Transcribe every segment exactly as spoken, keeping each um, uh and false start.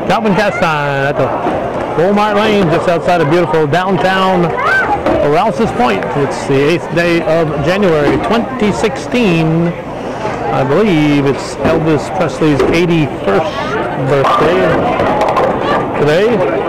Calvin Castine at the Walmart Lane, just outside of beautiful downtown Rouse's Point. It's the eighth day of January twenty sixteen. I believe it's Elvis Presley's eighty-first birthday today.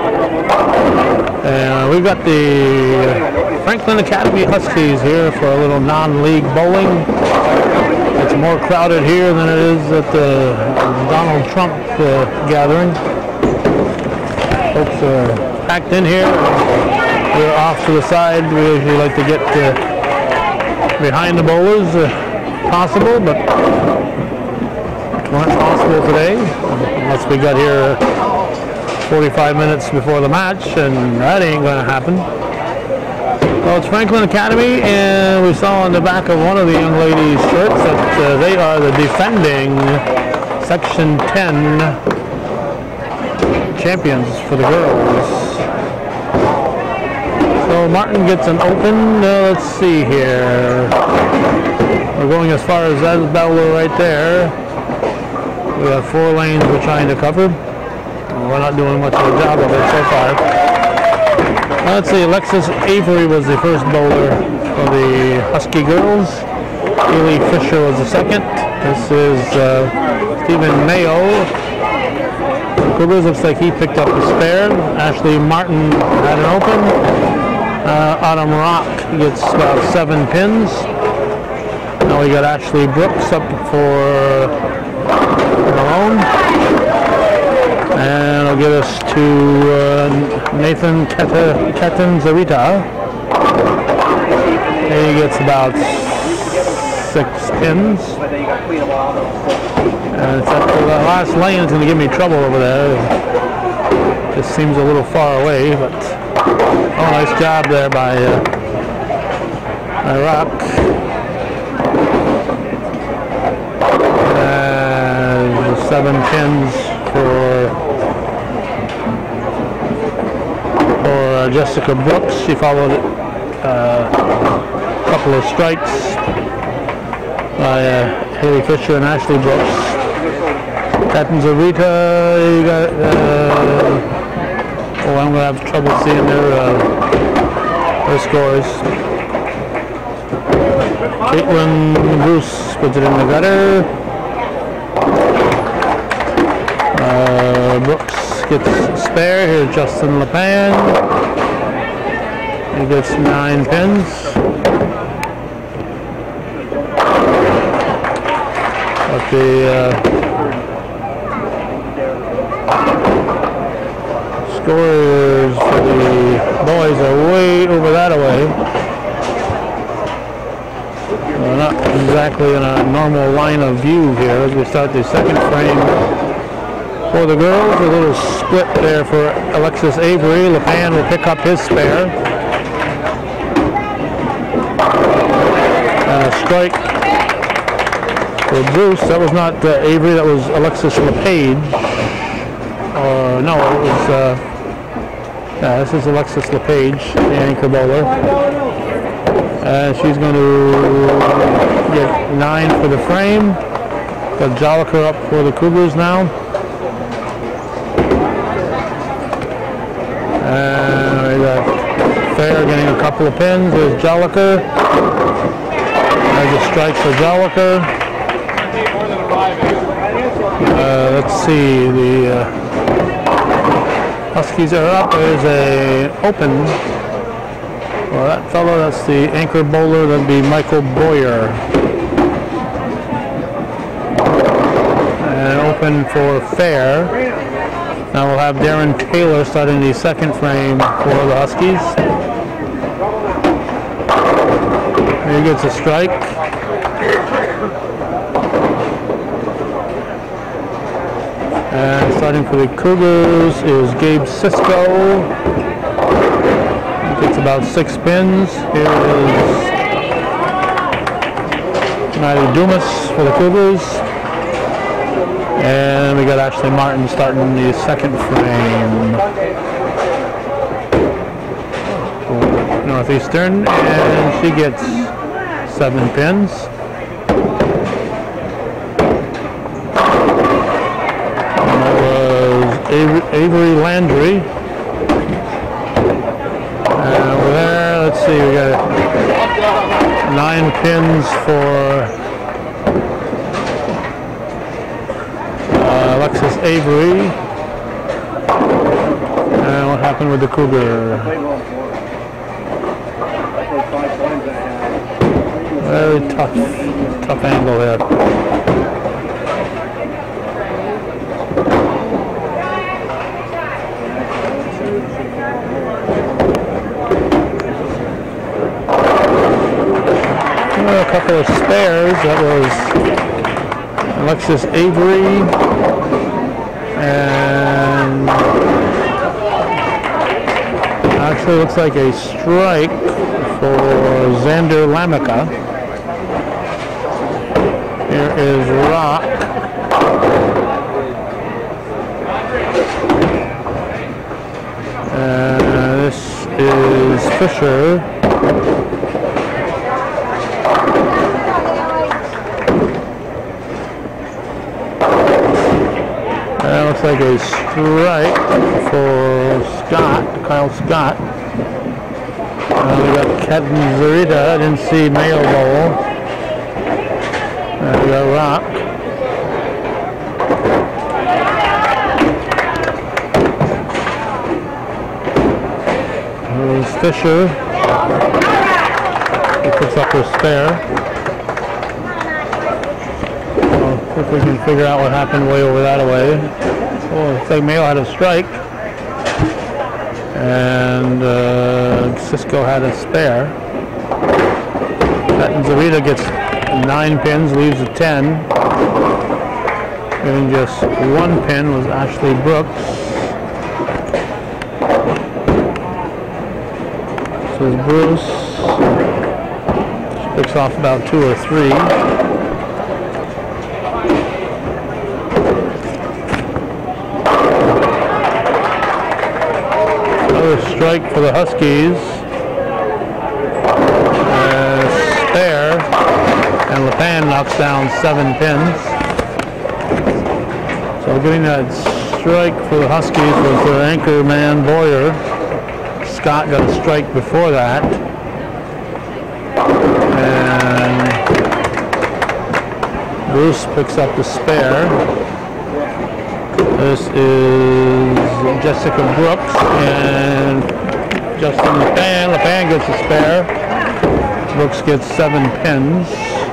And we've got the Franklin Academy Huskies here for a little non-league bowling. It's more crowded here than it is at the Donald Trump uh, gathering. Folks are packed in here. We're off to the side. We usually like to get uh, behind the bowlers if possible, but not possible today unless we got here forty-five minutes before the match, and that ain't going to happen. Well, it's Franklin Academy, and we saw on the back of one of the young ladies' shirts that uh, they are the defending Section ten champions for the girls. So Martin gets an open. Uh, let's see here. We're going as far as that bowler right there. We have four lanes we're trying to cover. We're not doing much of a job of it so far. Let's see, Alexis Avery was the first bowler for the Husky girls. Ely Fisher was the second. This is uh, Stephen Mayo. Cougars, looks like he picked up the spare. Ashley Martin had an open. Uh, Autumn Rock gets about seven pins. Now we got Ashley Brooks up for Malone. And it'll get us to uh, Nathan Catanzarita. He gets about six pins. And it's up to the last lane. It's going to give me trouble over there. Just seems a little far away, but oh, nice job there by uh, by Rock. And seven pins for. Uh, Jessica Brooks. She followed uh, a couple of strikes by uh, Haley Fisher and Ashley Brooks. Catanzarita, you got, uh, oh, I'm going to have trouble seeing their, uh, their scores. Caitlin Bruce puts it in the gutter. Uh, Brooks gets spare. Here's Justin LePan. He gets nine pins. But the uh, scores for the boys are way over that away. We're not exactly in a normal line of view here as we start the second frame. For the girls, a little split there for Alexis Avery. LePan will pick up his spare. Uh, strike for Bruce. That was not uh, Avery, that was Alexis LePage. Or no, it was, uh, yeah, this is Alexis LePage, the anchor bowler. And she's going to get nine for the frame. Got Joliker up for the Cougars now. And we got Fair getting a couple of pins. There's Joliker. There's a strike for Joliker. Uh, let's see, the uh, Huskies are up. There's a open. Well, that fellow, that's the anchor bowler. That'd be Michael Boyer. And open for Fair. Now we'll have Darren Taylor starting the second frame for the Huskies. He gets a strike. And starting for the Cougars is Gabe Cisco. He gets about six pins. Here is Maddie Dumas for the Cougars. And we got Ashley Martin starting the second frame for Northeastern, and she gets seven pins. And that was Avery. And what happened with the Cougar? Very tough, tough angle here. A couple of spares. That was Alexis Avery and actually looks like a strike for Xander Lamica. Here is Rock. And this is Fisher. That looks like a strike for Scott, Kyle Scott. Uh, we got Captain Zarita. I didn't see Mayo Bowl. Uh, we got Rock. There's Fisher. He puts up her spare. If we can figure out what happened way over that way. Oh, looks like Mayo had a strike. And uh, Cisco had a spare. Zarita gets nine pins, leaves a ten. Getting just one pin was Ashley Brooks. So is Bruce. She picks off about two or three. Strike for the Huskies. Uh, spare, and LePan knocks down seven pins. So getting that strike for the Huskies was their anchor man Boyer. Scott got a strike before that. And Bruce picks up the spare. This is Jessica Brooks and Justin LePan. LePan gets a spare. Brooks gets seven pins.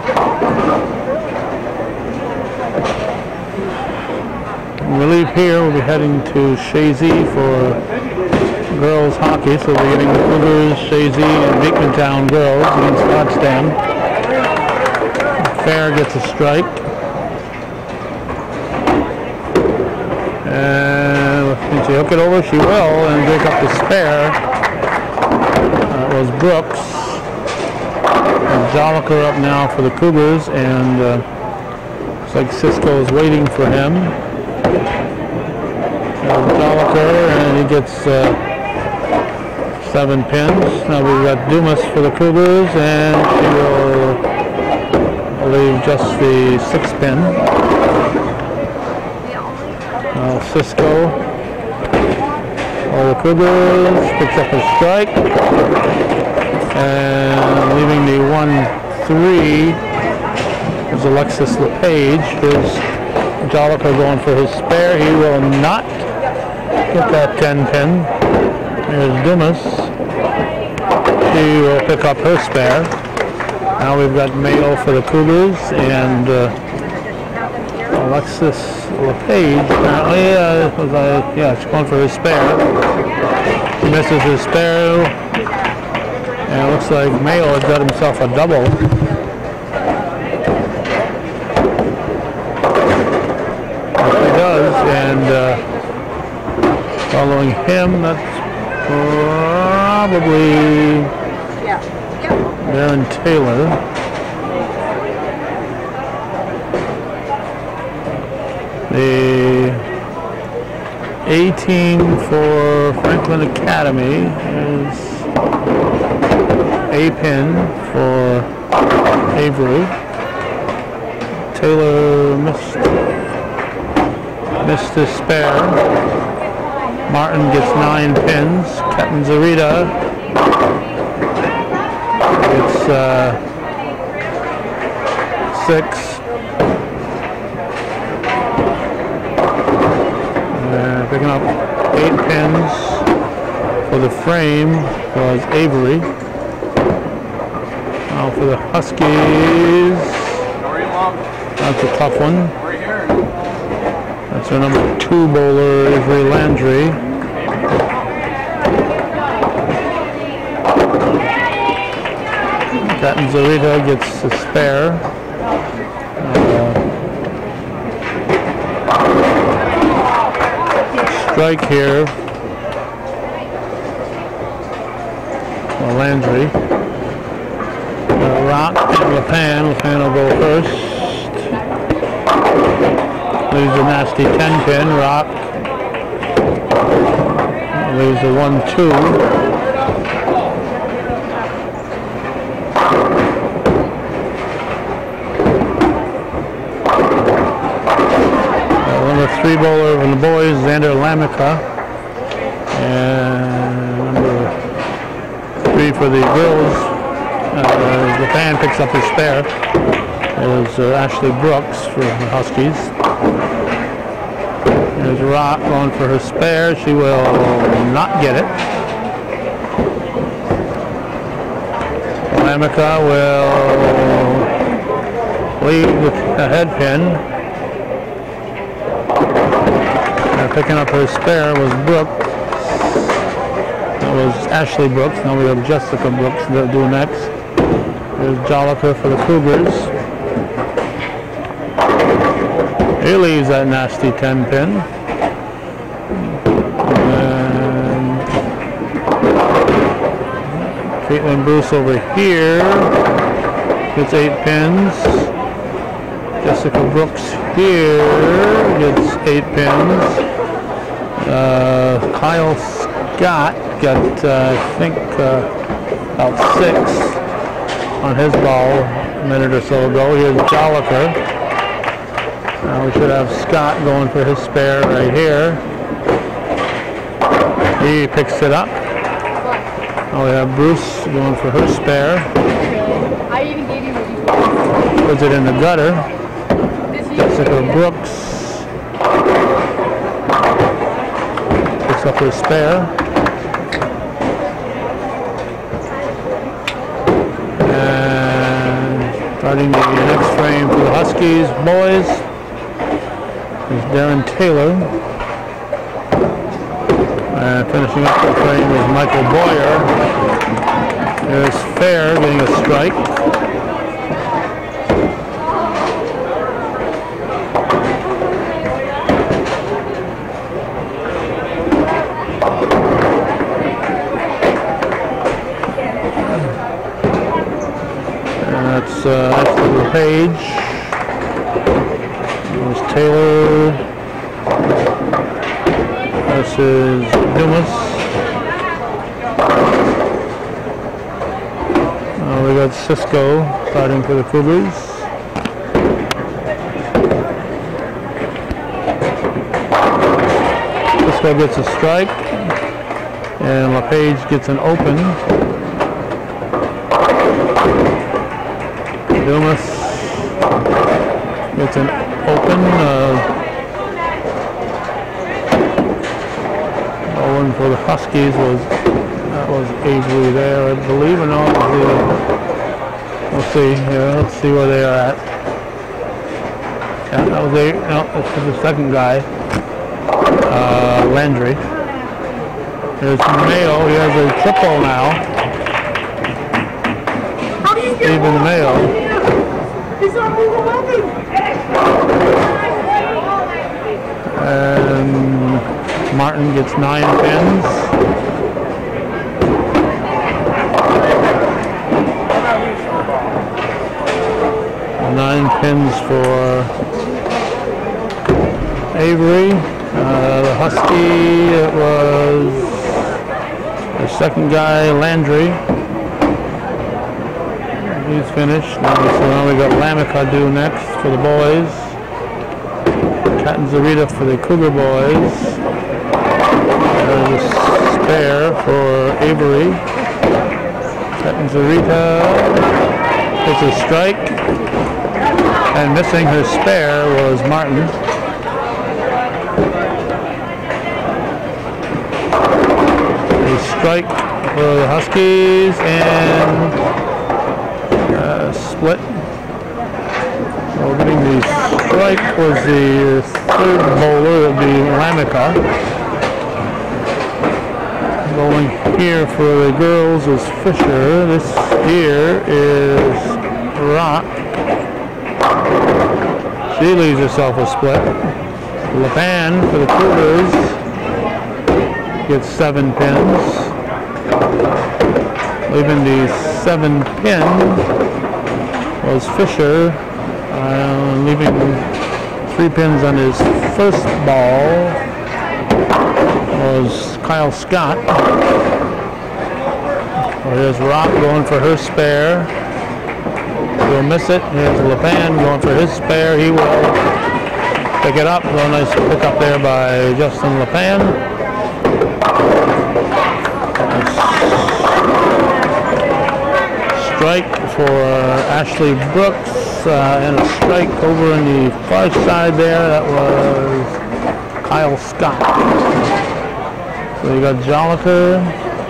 When we leave here, we'll be heading to Chazy for girls hockey. So we're getting the Cougars, Chazy, and Beekmantown girls against Potsdam. Fair gets a strike. And can she hook it over? She will, and break up the spare. That was Brooks. And Joliker up now for the Cougars, and uh, looks like Cisco is waiting for him. Joliker, and he gets uh, seven pins. Now we've got Dumas for the Cougars, and she will leave just the six pin. Now Cisco for the Cougars picks up a strike, and leaving the one three is Alexis LePage. Here's Joliker going for his spare. He will not get that ten pin. Here's Dumas. She will pick up her spare. Now we've got Mayo for the Cougars, and uh, Alexis LePage, apparently, uh, was, uh, yeah, she's going for his spare. She misses his spare, and it looks like Mayo has got himself a double. Yes, he does, and uh, following him, that's probably Darren Taylor. The eighteen for Franklin Academy is a pin for Avery. Taylor missed missed his spare. Martin gets nine pins. Catanzarita gets uh, six. pins for the frame was Avery. Now for the Huskies, that's a tough one. That's our number two bowler, Avery Landry. Captain Zarita gets the spare. Uh, strike here. Well, Landry. Uh, Rock and LePan. LePan will go first. Leaves a nasty ten pin. Rock leaves a one two. Three bowler from the boys, Xander Lamica, and number three for the girls. Uh, the fan picks up his spare. There's uh, Ashley Brooks for the Huskies. There's Rock going for her spare. She will not get it. Lamica will leave with a head pin. Picking up her spare was Brooks. That was Ashley Brooks. Now we have Jessica Brooks to do next. There's Jolica for the Cougars. He leaves that nasty ten pin. And Caitlin Bruce over here gets eight pins. Jessica Brooks here gets eight pins. Uh, Kyle Scott got, uh, I think, uh, about six on his ball a minute or so ago. Here's Joliker. Now we should have Scott going for his spare right here. He picks it up. Now we have Bruce going for her spare. Puts it in the gutter. Jessica Brooks up her spare. And starting the next frame for the Huskies boys is Darren Taylor. And finishing up the frame is Michael Boyer. There's Fair getting a strike. Uh, that's the LePage. There's Taylor. This is Dumas. Uh, we got Cisco starting for the Cougars. Cisco gets a strike, and LePage gets an open. Dumas gets an open. Uh, Owen for the Huskies was that was Avery there, I believe, and all the we'll see. Yeah, let's see where they are at. Yeah, that was a no. This is the second guy, uh, Landry. There's Mayo. He has a triple now. Stephen Mayo. And Martin gets nine pins. Nine pins for Avery. Uh, the Husky, it was the second guy, Landry. He's finished. Now, so now we got Lamica due next for the boys. Cat and Zarita for the Cougar boys. There's a spare for Avery. Cat and Zarita. It's a strike. And missing her spare was Martin. strike for the Huskies, and uh, split. So getting the strike was the third bowler, that would be Lamica. Bowling here for the girls is Fisher. This here is Rock. She leaves herself a split. LePan for the Cougars gets seven pins. Leaving the seven pin was Fisher, uh, leaving three pins on his first ball was Kyle Scott. Well, here's Rock going for her spare. He'll miss it. Here's LePan going for his spare. He will pick it up. Real nice pick up there by Justin LePan. Strike for Ashley Brooks, uh, and a strike over on the far side there. That was Kyle Scott. So you got Joliker.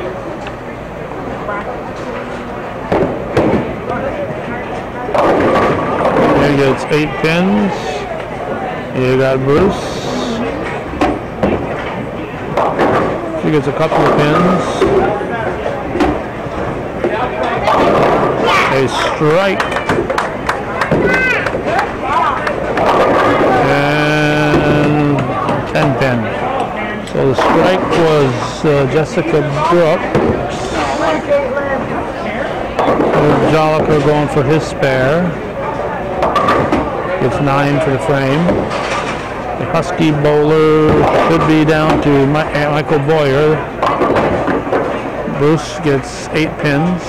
He gets eight pins. You got Bruce. She gets a couple of pins. A strike. And ten pin. So the strike was uh, Jessica Brooks. There's Joliker going for his spare. Gets nine for the frame. The Husky bowler should be down to Mi Michael Boyer. Bruce gets eight pins.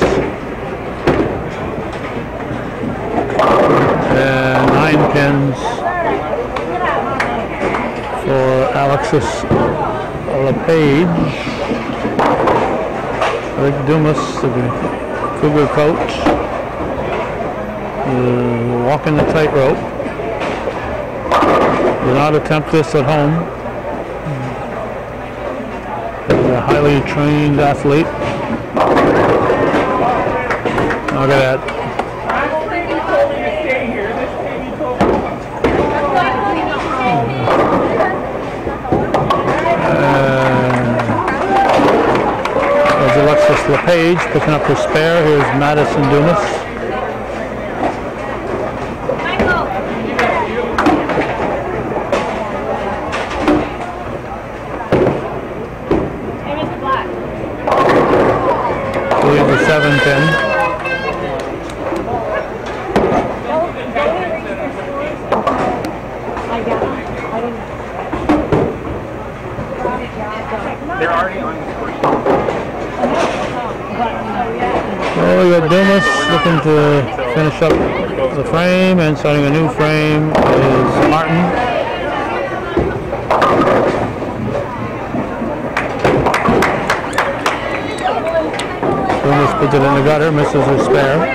And nine pins for Alexis LePage. Rick Dumas, the Cougar coach, uh, walking the tightrope. Do not attempt this at home. He's a highly trained athlete. Look at that. Alexis LePage picking up her spare. Here's Madison Dumas. Leaves the seven pin. They're already on the screen. Well, we got Dumas looking to finish up the frame, and starting a new frame is Martin. Dumas puts it in the gutter, misses her spare.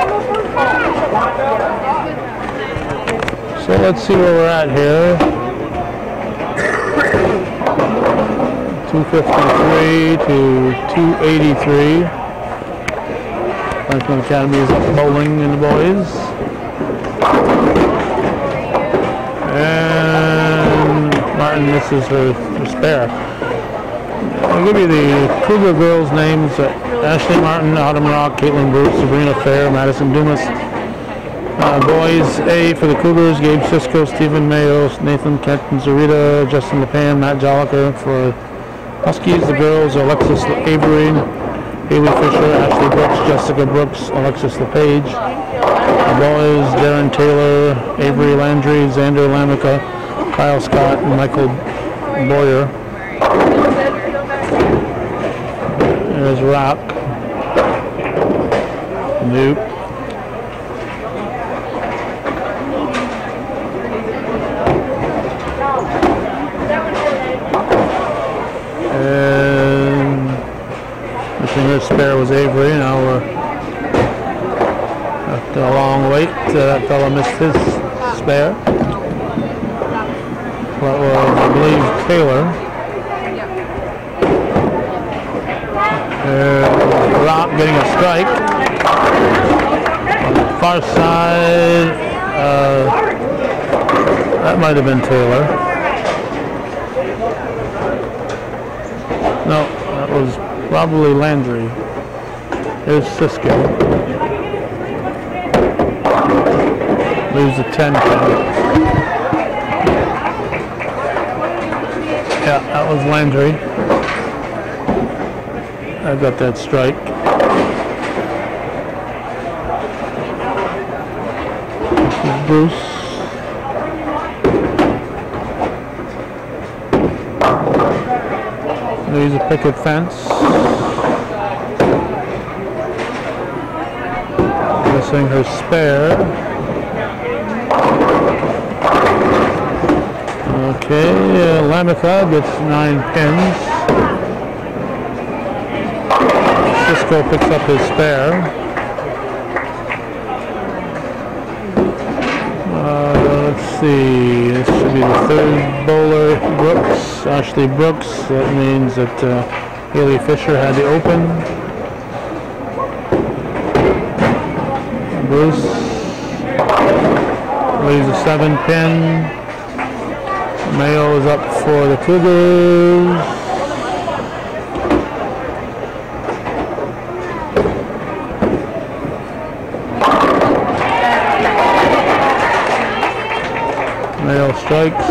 So let's see where we're at here. two fifty-three to two eighty-three. Franklin Academy is up bowling in the boys. And Martin misses her, her spare. I'll give you the Cougar girls' names. Uh, Ashley Martin, Autumn Rock, Caitlin Bruce, Sabrina Fair, Madison Dumas. Uh, boys, A for the Cougars, Gabe Cisco, Stephen Mayo, Nathan Kenton, Zarita, Justin LePan, Matt Joliker. For Huskies, the girls, Alexis Avery, Haley Fisher, Ashley Brooks, Jessica Brooks, Alexis LePage. The boys, Darren Taylor, Avery Landry, Xander Lamica, Kyle Scott, and Michael Boyer. There's Rock. Nope. And missing her spare was Avery. Now we're after a long wait. Uh, that fella missed his spare. That was, I believe, Taylor. Uh, Rock getting a strike. On the far side, uh, that might have been Taylor. No, that was probably Landry. Here's Cisco. Leaves a ten pin. Yeah, that was Landry. I got that strike. This is Bruce. There's a picket fence. Missing her spare. Okay, uh, Lamika gets nine pins. Cisco picks up his spare. Uh, let's see, this should be the third bowler, Brooks, Ashley Brooks. That means that uh, Haley Fisher had the open. Bruce leaves a seven pin. Mayo is up for the Cougars. Mayo strikes.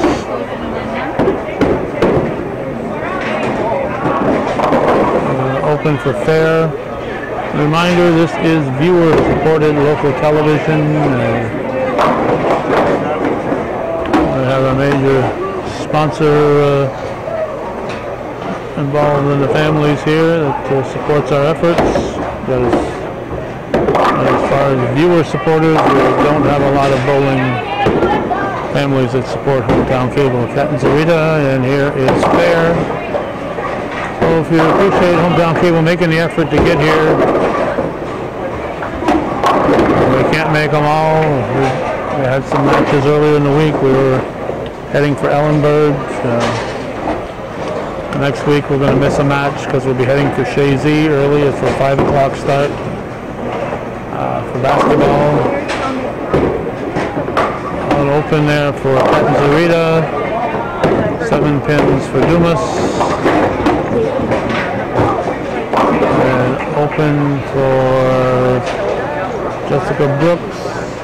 Uh, open for fair. Reminder, this is viewer supported local television. Uh, we have a major sponsor uh, involved in the families here that uh, supports our efforts. But as, as far as viewer supporters, we don't have a lot of bowling families that support Hometown Cable. Captain Zarita, and here is fair. So if you appreciate Hometown Cable making the effort to get here, we can't make them all. We, we had some matches earlier in the week. We were heading for Ellenburg. Uh, next week we're going to miss a match because we'll be heading for Shazy early. It's a five o'clock start uh, for basketball. An open there for Captain Zarita. Seven pins for Dumas. And open for Jessica Brooks.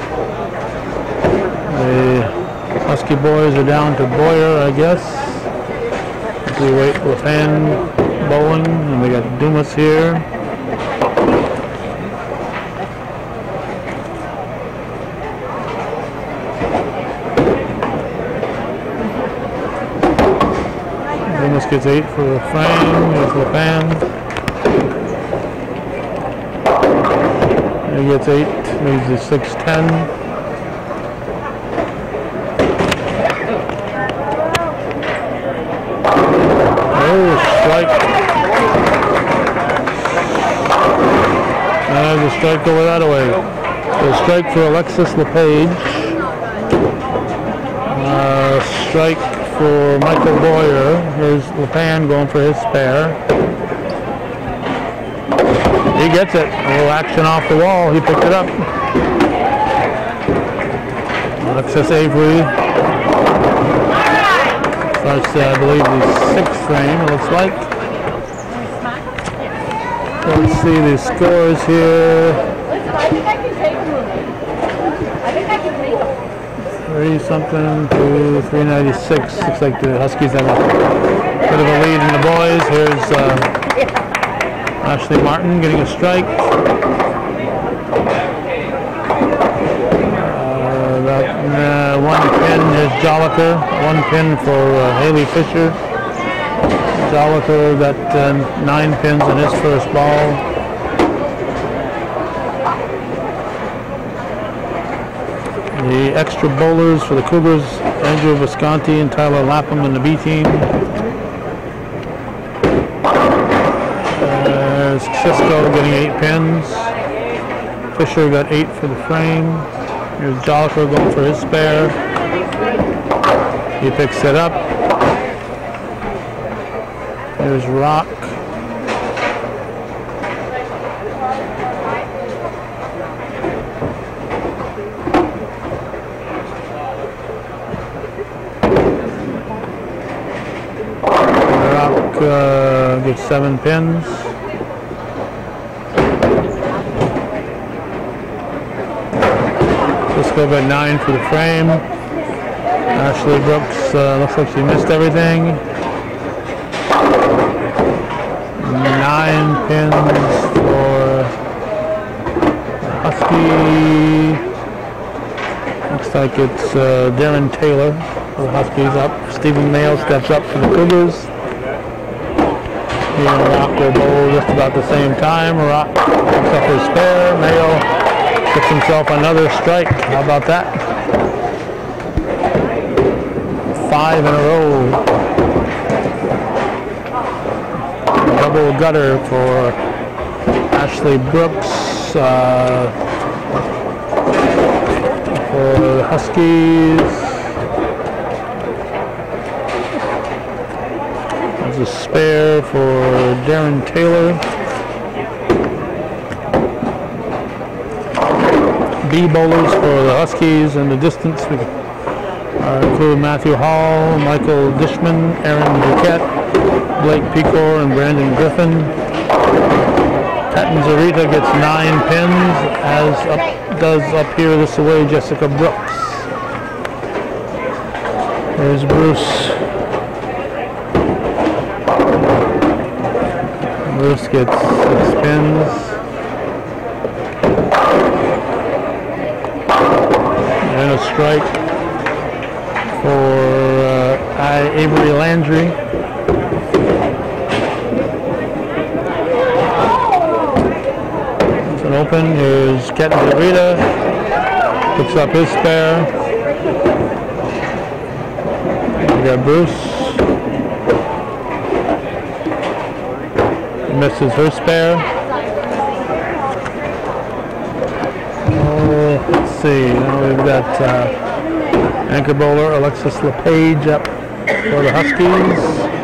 The Husky boys are down to Boyer, I guess. We wait for fan bowling, and we got Dumas here. Dumas gets eight for the frame. Here's the fan. He gets eight. Leaves the six ten. Strike. There's a strike over that way. So strike for Alexis LePage. Uh, strike for Michael Boyer. Here's LePan going for his spare. He gets it. A little action off the wall. He picked it up. Alexis Avery. Starts, uh, I believe, the sixth frame, it looks like. Let's see the scores here. I think I can take them. I think I can take them. Three something to three ninety-six. Looks like the Huskies have a bit of a lead in the boys. Here's uh, Ashley Martin getting a strike. Uh, that, uh, one pin is Joliker. One pin for uh, Haley Fisher. Joliker got uh, nine pins in his first ball. The extra bowlers for the Cougars, Andrew Visconti and Tyler Lapham in the B team. There's Cisco getting eight pins. Fisher got eight for the frame. Here's Joliker going for his spare. He picks it up. There's Rock. uh, gets seven pins. Cisco got nine for the frame. Ashley Brooks uh, looks like she missed everything. Nine pins for Husky. Looks like it's uh, Darren Taylor for the Huskies up. Stephen Mayo steps up for the Cougars. He and Rock will bowl just about the same time. Rock picks up his spare. Mayo gets himself another strike. How about that? Five in a row. Double gutter for Ashley Brooks. Uh, for the Huskies. There's a spare for Darren Taylor. B bowlers for the Huskies in the distance. We uh, include Matthew Hall, Michael Dishman, Aaron Duquette, Blake Pecor, and Brandon Griffin. Patton Zarita gets nine pins, as up, does up here this away Jessica Brooks. There's Bruce. Bruce gets six pins. And a strike for uh, Avery Landry. It's an open. Here's Kenton Zarita. Picks up his spare. We got Bruce. He misses her spare. Let's see, now we've got uh, anchor bowler Alexis LePage up for the Huskies.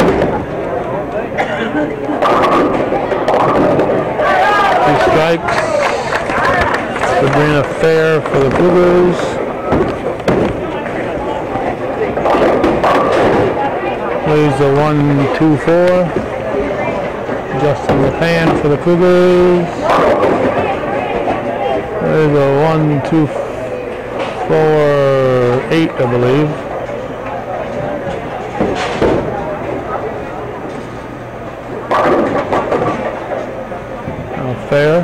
Two strikes. Sabrina Fair for the Cougars. Plays the one two four. Justin LePan for the Cougars. There's a one, two, four, eight, I believe. Now fair.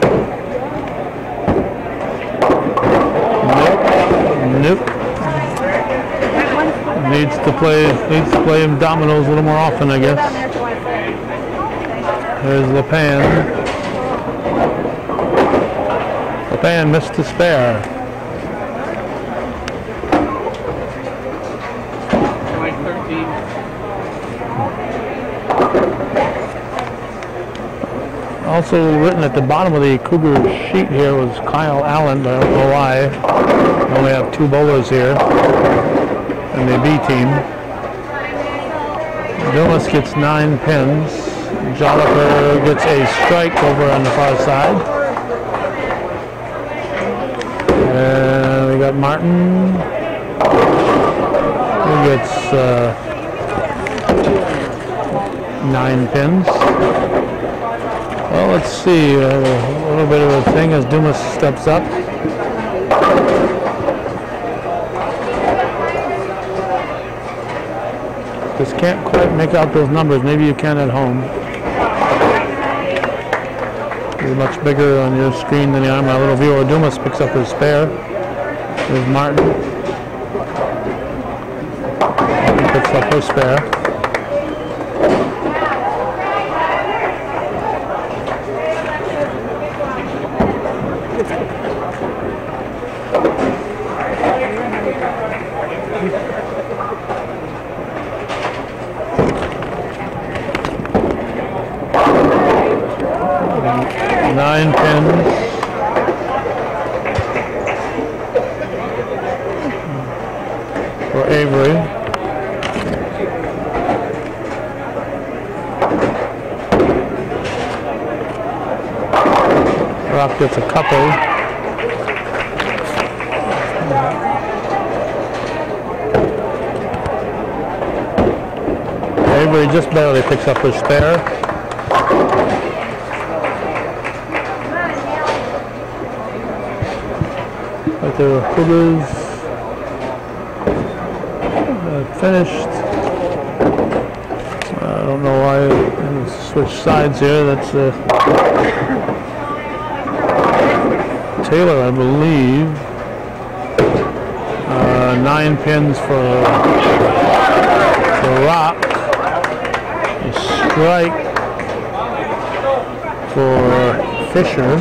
Nope. Nope. Needs to play. Needs to play him dominoes a little more often, I guess. There's LePan. LePan missed the spare. Also written at the bottom of the Cougar sheet here was Kyle Allen, but I don't know why. We only have two bowlers here in the B team. Dumas gets nine pins. Jollifer gets a strike over on the far side. And we got Martin, who gets uh, nine pins. Well, let's see, uh, a little bit of a thing as Dumas steps up. Just can't quite make out those numbers. Maybe you can at home. It's much bigger on your screen than the on my little viewer. Dumas picks up his spare. There's Martin. Martin picks up her spare. Nine pins. For Avery. Rock gets a couple. Avery just barely picks up her spare. Right there, Cougars uh, finished. I don't know why I'm going to switch sides here. That's uh, Taylor, I believe. Uh, nine pins for, for Rock. A strike for Fisher.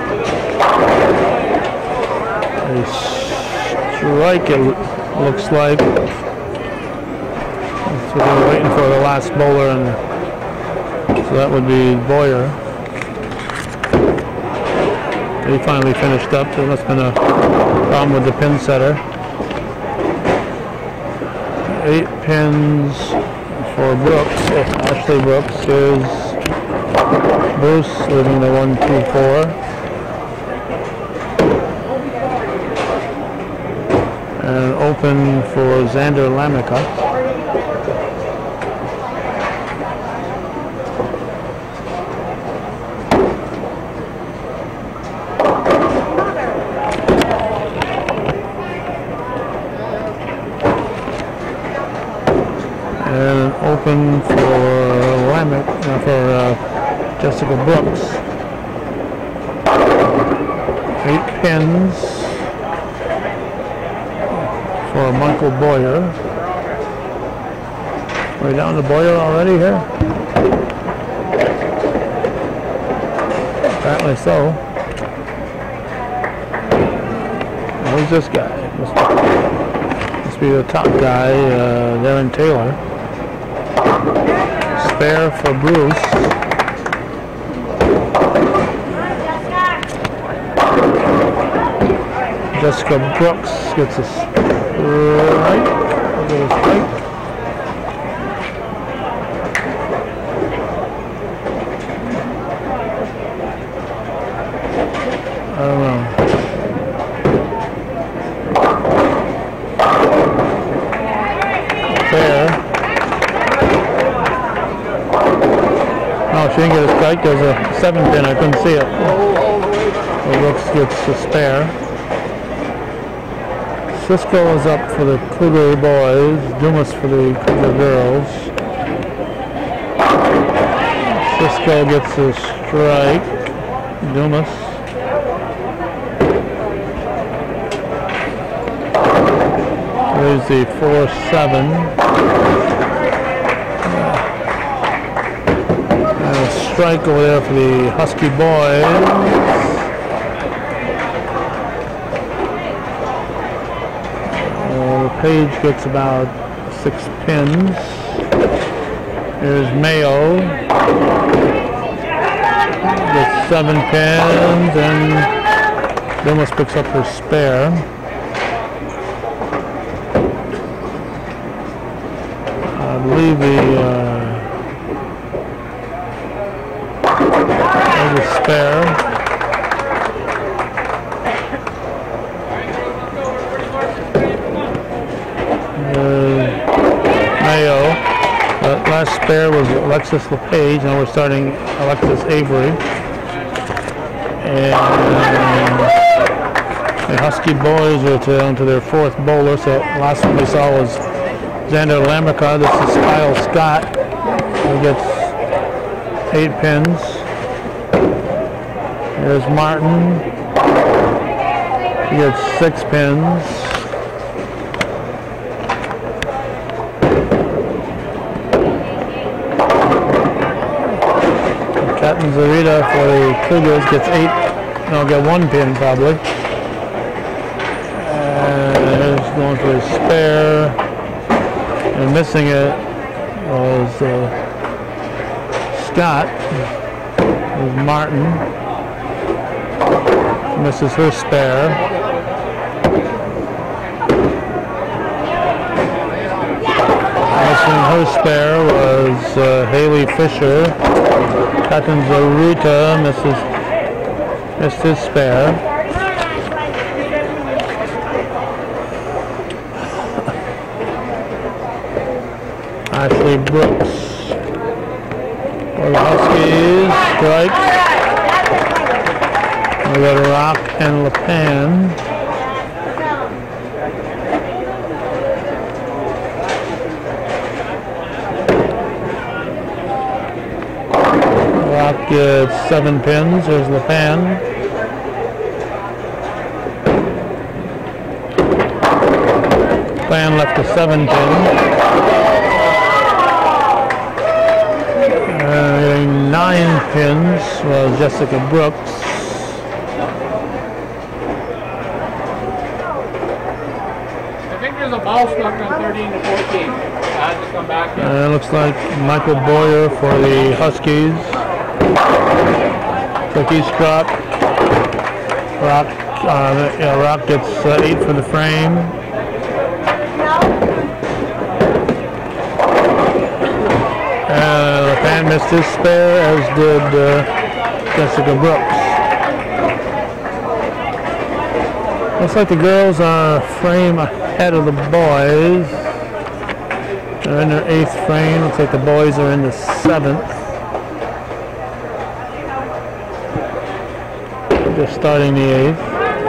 A strike, it looks like. So we're waiting for the last bowler, and so that would be Boyer. He finally finished up. There must have been a problem with the pin setter. Eight pins for Brooks. Ashley Brooks is Bruce leaving the one, two, four. And open for Xander Lamica. And open for Lamick, uh, for uh, Jessica Brooks. Eight pins for Michael Boyer. We're down to Boyer already here? Apparently so. Who's this guy? Must be, must be the top guy, uh, Darren Taylor. Spare for Bruce. Jessica Brooks gets a strike. Get a strike. I don't know. Fair. Oh, she didn't get a strike. There's a seven pin. I couldn't see it. So Brooks gets a spare. Cisco is up for the Cougar boys. Dumas for the Cougar girls. Cisco gets a strike. Dumas. There's the four seven. And a strike over there for the Husky boys. Uh, Page gets about six pins. Here's Mayo. Gets seven pins, and Dumas picks up her spare. I believe the uh, there's a spare. There's Mayo. The last spare was Alexis LePage. Now we're starting Alexis Avery. And the Husky boys are down to their fourth bowler. So last one we saw was Xander Lamica. This is Kyle Scott, who gets eight pins. Here's Martin. He gets six pins. Captain Zarita for the Cougars gets eight. No, get one pin probably. And he's going for his spare. And missing it was uh, Scott. There's Martin. Misses her spare. Missing her spare was uh, Haley Fisher. Captain Zaruta misses missed his spare. I Ashley Brooks. For the Huskies, strikes. We got Rock and LePan. Rock gets seven pins. There's LePan. LePan left a seven pin. Uh, nine pins was Jessica Brooks. I think there's a ball stuck on thirteen to fourteen. I had to come back. Uh, it looks like Michael Boyer for the Huskies. Cookie Scott. Rock, uh, yeah, Rock gets uh, eight for the frame. Uh, LePan missed his spare, as did uh, Jessica Brooks. Looks like the girls are a frame ahead of the boys. They're in their eighth frame. Looks like the boys are in the seventh. Just starting the eighth.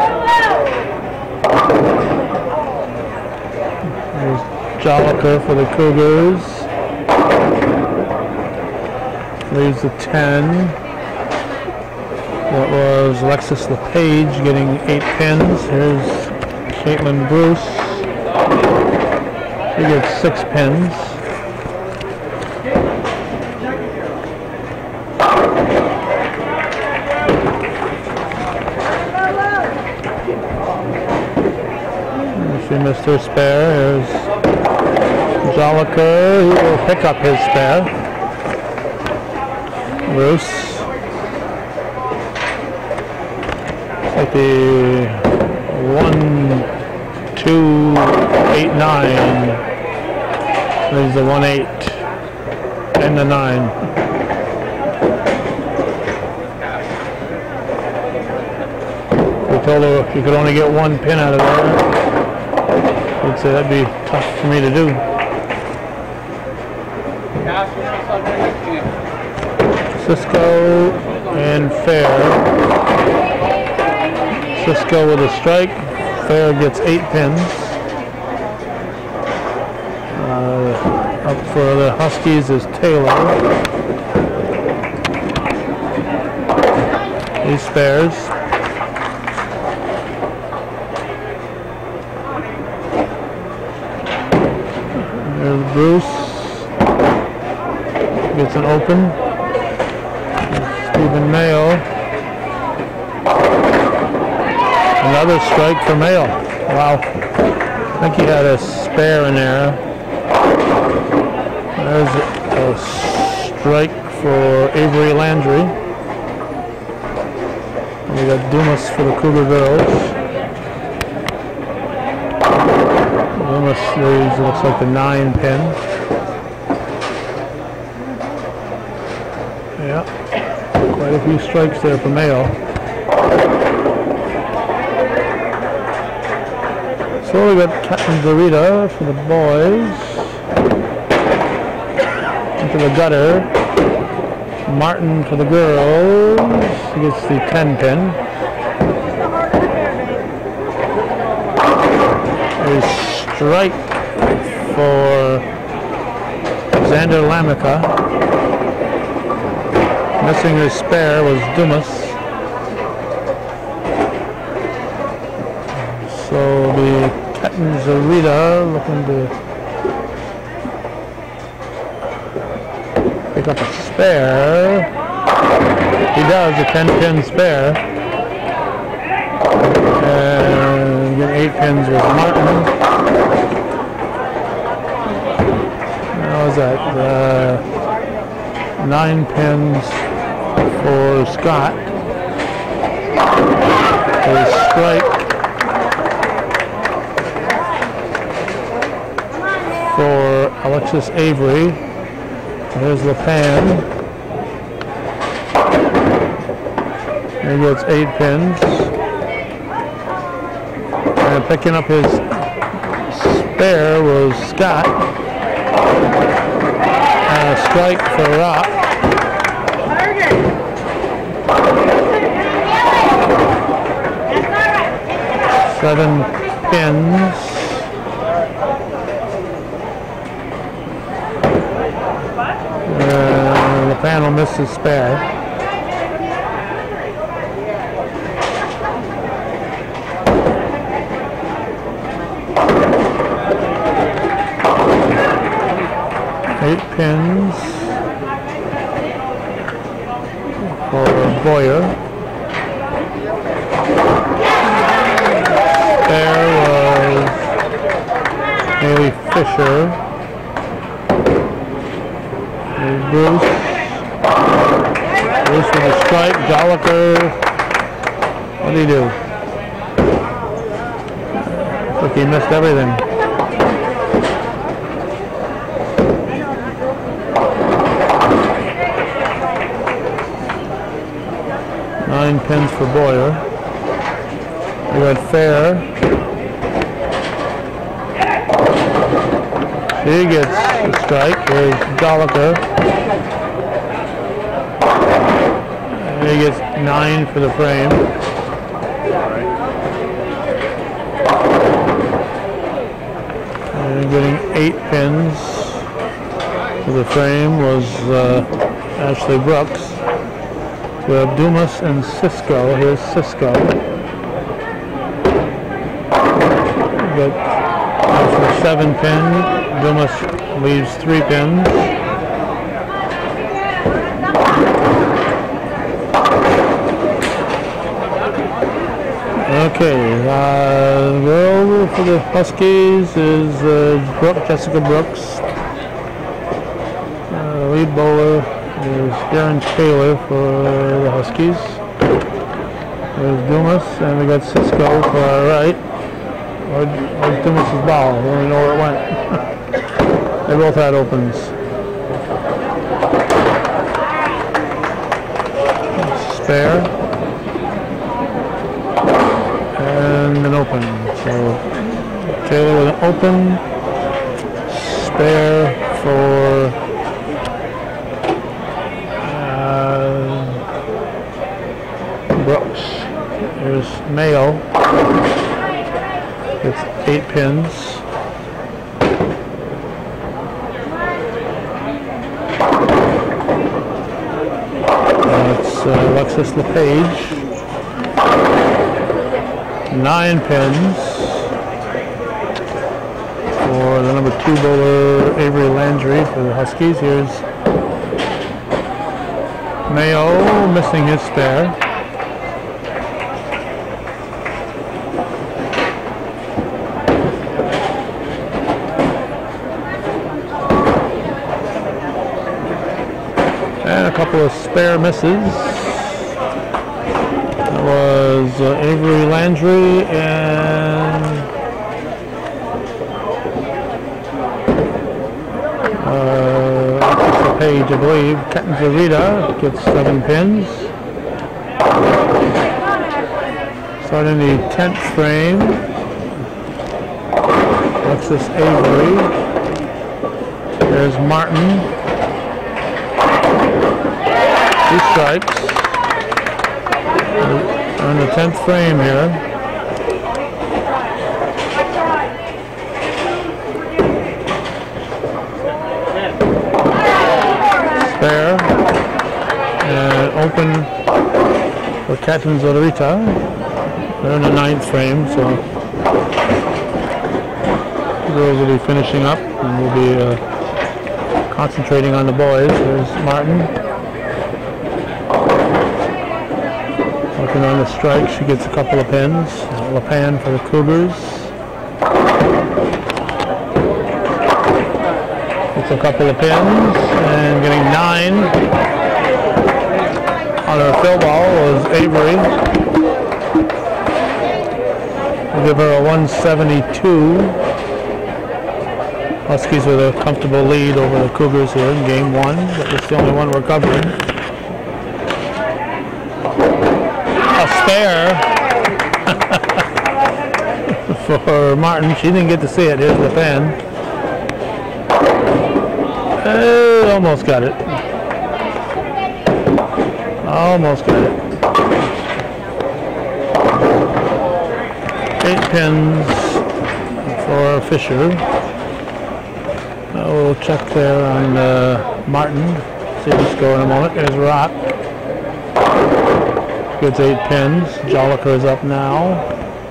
There's Joliker for the Cougars. Leaves the ten. That was Alexis LePage getting eight pins. Here's Caitlin Bruce. She gets six pins. She missed her spare. Here's Joliker, who will pick up his spare. Bruce. Like the one, two, eight, nine. There's the one, eight, and the nine. We told her if you could only get one pin out of there, I'd say that'd be tough for me to do. Cisco and Fair. Cisco with a strike. Fair gets eight pins. Uh, up for the Huskies is Taylor. He spares. There's Bruce. Gets an open. Stephen Mayo. Another strike for Mayo. Wow. I think he had a spare in there. There's a strike for Avery Landry. We got Dumas for the Cougar girls. Dumas leaves, it looks like the nine pin. Yeah. Quite a few strikes there for Mayo. So we got Captain Dorita for the boys. Into the gutter. Martin for the girls. He gets the ten pin. A strike for Xander Lamica. Missing his spare was Dumas. So the Captain Zarita looking to pick up a spare. He does, a ten pin spare. And get eight pins with Martin. How was that? Uh, nine pins for Scott. A strike for Alexis Avery. There's LePan. He gets eight pins. And picking up his spare was Scott. strike for Rock. Seven pins. Uh, the panel missed his spare. Eight pins for Boyer. There was Haley Fisher. There's Bruce. Bruce with a strike. Joliker. What did he do? Looks like he missed everything. Nine pins for Boyer. We got Fair. He gets the strike. Here's Joliker. And he gets nine for the frame. And getting eight pins for the frame was uh, Ashley Brooks. We have Dumas and Cisco. Here's Cisco. But for seven pins, Dumas leaves three pins. Okay, uh, the girl for the Huskies is uh, Brooke, Jessica Brooks. Uh, lead bowler is Darren Taylor for the Huskies. There's Dumas, and we got Cisco for our right. Or, or Dumas' ball. I don't even know where it went. They both had opens. Spare. And an open. So Taylor with an open. Spare for uh, Brooks. There's Mayo. It's eight pins. That's uh, Alexis LePage. Nine pins for the number two bowler Avery Landry for the Huskies. Here's Mayo missing his spare. And a couple of spare misses. That was uh, Avery Landry and uh, Page, I believe. Kenton Zarita gets seven pins. Starting the tenth frame, Alexis Avery. There's Martin. Two strikes. We're in the tenth frame here. Spare. And open for Kathleen Zorita. They're in the ninth frame, so the girls will be finishing up and we'll be uh, concentrating on the boys. There's Martin. Working on the strike, she gets a couple of pins. LaPan for the Cougars. Gets a couple of pins and getting nine. On her fill ball was Avery. We'll give her a one seventy-two. Huskies with a comfortable lead over the Cougars here in game one, but it's the only one we're covering. Spare for Martin. She didn't get to see it. Here's the pen. Uh, almost got it. Almost got it. Eight pins for Fisher. Uh, we'll check there on uh, Martin. See what's going in a moment. There's Rock. Gets eight pins. Joliker is up now.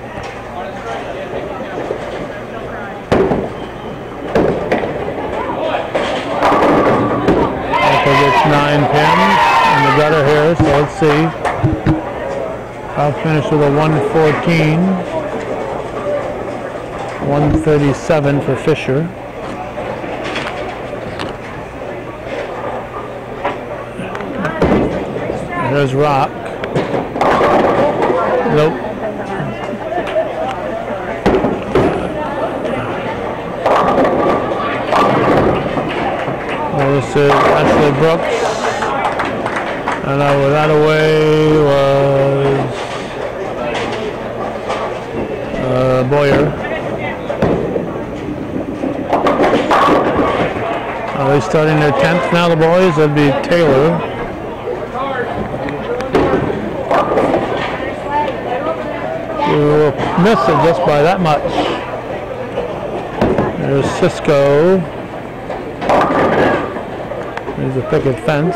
Gets nine pins in the gutter here, so let's see. I'll finish with a one fourteen. one thirty-seven for Fisher. There's Rock. Nope. Well, this is Ashley Brooks. And uh, without away was uh, Boyer. Are they starting their tenth now, the boys? That'd be Taylor. You will miss it just by that much. There's Cisco. There's a picket fence.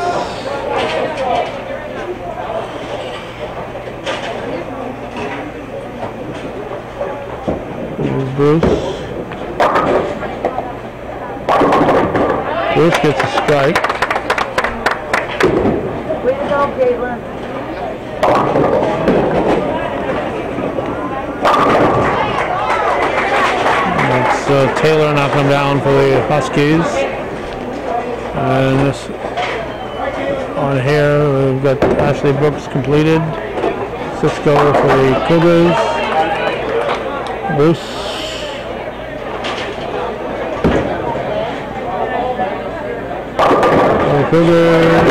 There's Bruce. Bruce gets a strike. Way to go, Caitlin. It's uh, Taylor knocking him down for the Huskies. And this on here, we've got Ashley Brooks completed. Cisco for the Cougars. Bruce. For the Cougars.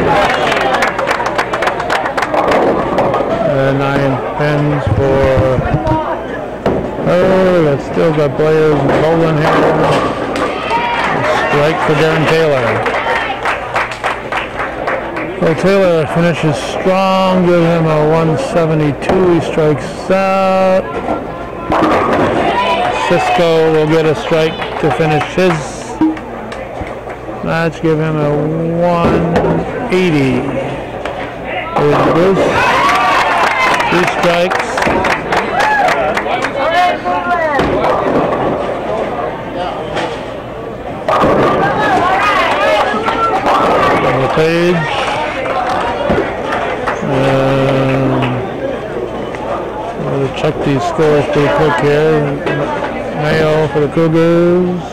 And nine pins for her. That's still got players bowling here. Strike for Darren Taylor. Well, Taylor finishes strong, give him a one seventy-two, he strikes out. Cisco will get a strike to finish his match, give him a one eighty. There's Bruce, two strikes. On the page. Um, we'll check these scores pretty quick here. Mayo for the Cougars.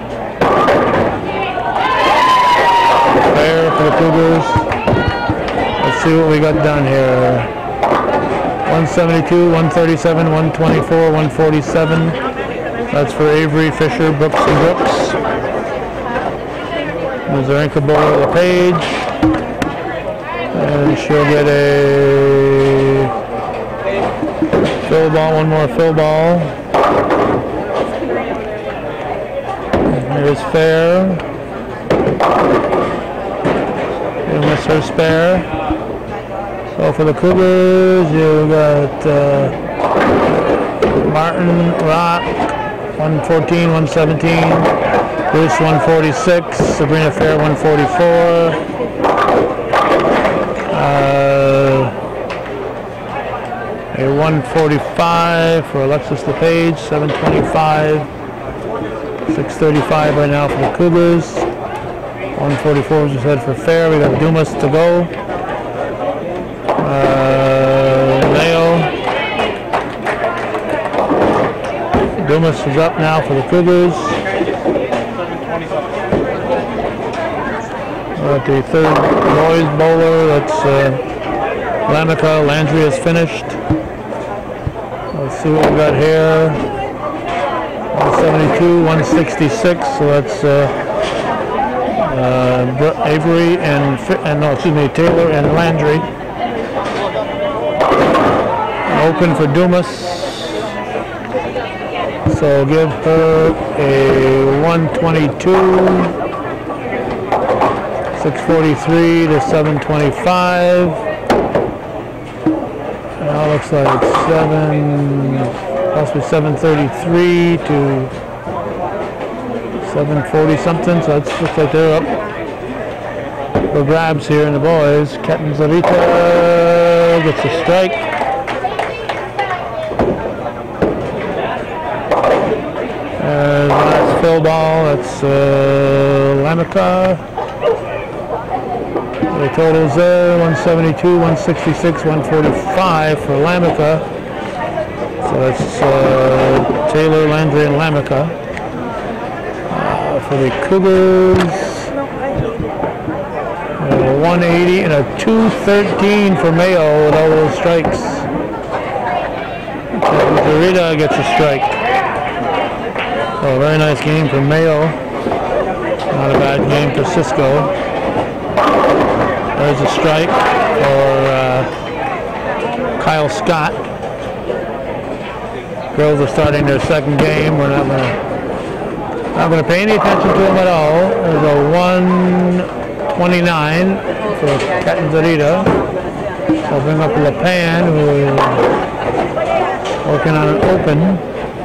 Fair for the Cougars. Let's see what we got done here. one seventy-two, one thirty-seven, one twenty-four, one forty-seven. That's for Avery, Fisher, Brooks, and Brooks. There's the Rinka Bowler LePage. And she'll get a fill ball, one more fill ball. Here's Fair. You'll miss her spare. So for the Cougars, you got uh, Martin, Rock, one fourteen, one seventeen. Bruce, one forty-six. Sabrina Fair, one forty-four. Uh, a one forty-five for Alexis LePage, seven twenty-five, six thirty-five right now for the Cougars. one forty-four is just head for Fair. We got Dumas to go. Uh, Leo. Dumas is up now for the Cougars. Uh, the third boys bowler, that's uh, Lamica. Landry is finished. Let's see what we got here. one seventy-two, one sixty-six, so that's uh, uh, Avery and, and no, excuse me, Taylor and Landry. Open for Dumas. So give her a one twenty-two. six forty-three to seven twenty-five. Now looks like seven, possibly seven thirty-three to seven forty something. So it looks like they're up for grabs here in the boys. Catanzarita gets a strike. Uh, last fill ball, that's uh, Lamica. The totals there, one seventy-two, one sixty-six, one forty-five for Lamica. So that's uh, Taylor, Landry, and Lamica. Uh, for the Cougars, uh, one eighty and a two thirteen for Mayo with all those strikes. Dorita gets a strike. So a very nice game for Mayo. Not a bad game for Cisco. There's a strike for uh, Kyle Scott. Girls are starting their second game. We're not gonna not gonna pay any attention to them at all. There's a one twenty-nine for Catanzarita. I'll bring up LePan, who is working on an open.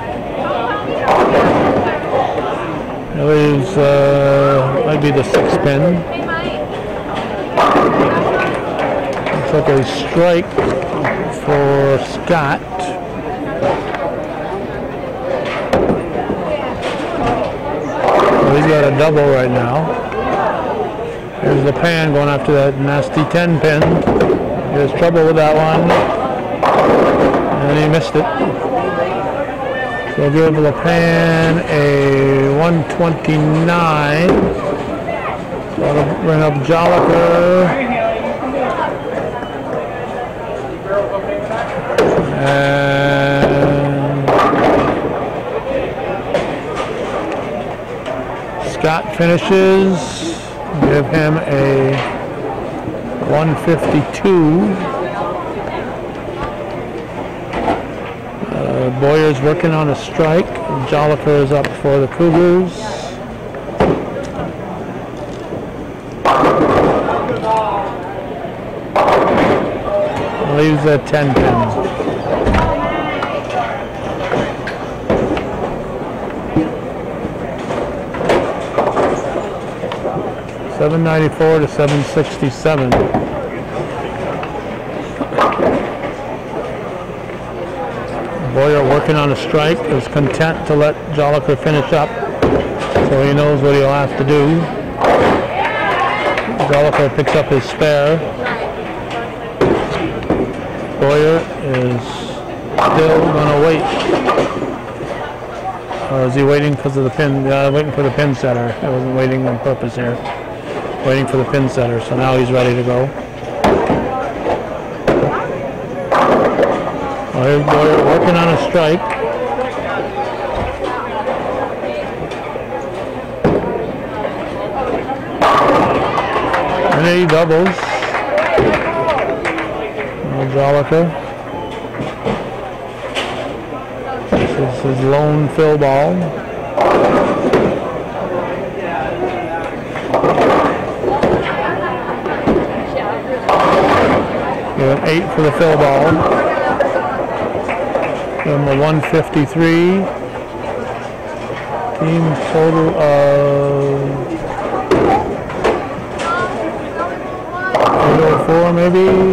It was uh, might be the six pin. Looks like a strike for Scott. So he's got a double right now. There's the pan going after that nasty ten pin. There's trouble with that one. And he missed it. So we'll give LePan a one twenty-nine. So I'll bring up Joliker. And Scott finishes. Give him a one fifty-two. Uh, Boyer's working on a strike. Joliker is up for the Cougars. Leaves a ten pin. seven ninety-four to seven sixty-seven. Boyer working on a strike, is content to let Joliker finish up, so he knows what he'll have to do. Joliker picks up his spare. Boyer is still gonna wait. Or is he waiting because of the pin? Yeah, waiting for the pin setter. I wasn't waiting on purpose here. Waiting for the pin setter, so now he's ready to go. Well, here's Boyer working on a strike. And he doubles. Joliker. This is his lone fill ball. Give him eight for the fill ball. Give him a one fifty-three. Team total of eight oh four maybe.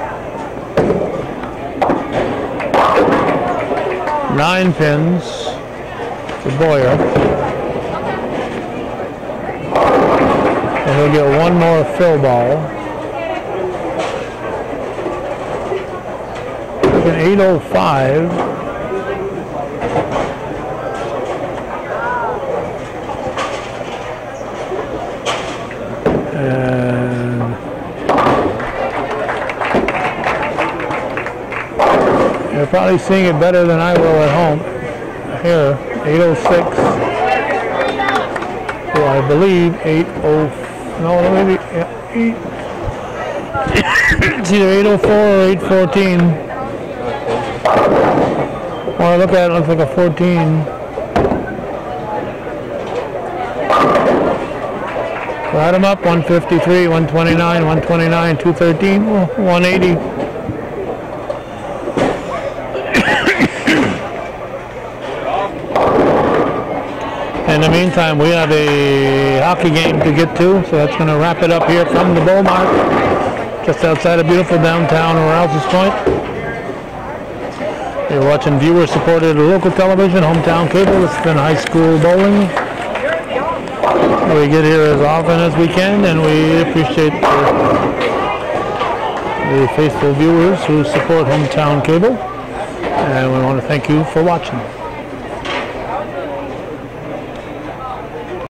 Nine pins for Boyer. And he'll get one more fill ball. An eight oh five. And you're probably seeing it better than I will at home. Here, eight oh six. So I believe eight oh, no, maybe, yeah, eight. It's either eight oh four or eight fourteen. When I look at it, it looks like a fourteen. So Add them up, one fifty-three, one twenty-nine, one twenty-nine, two thirteen, one eighty. In the meantime, we have a hockey game to get to, so that's going to wrap it up here from the Beaumont, just outside of beautiful downtown Rouse's Point. You're watching viewer-supported local television, hometown cable. It's been high school bowling. We get here as often as we can, and we appreciate the, the faithful viewers who support hometown cable. And we want to thank you for watching.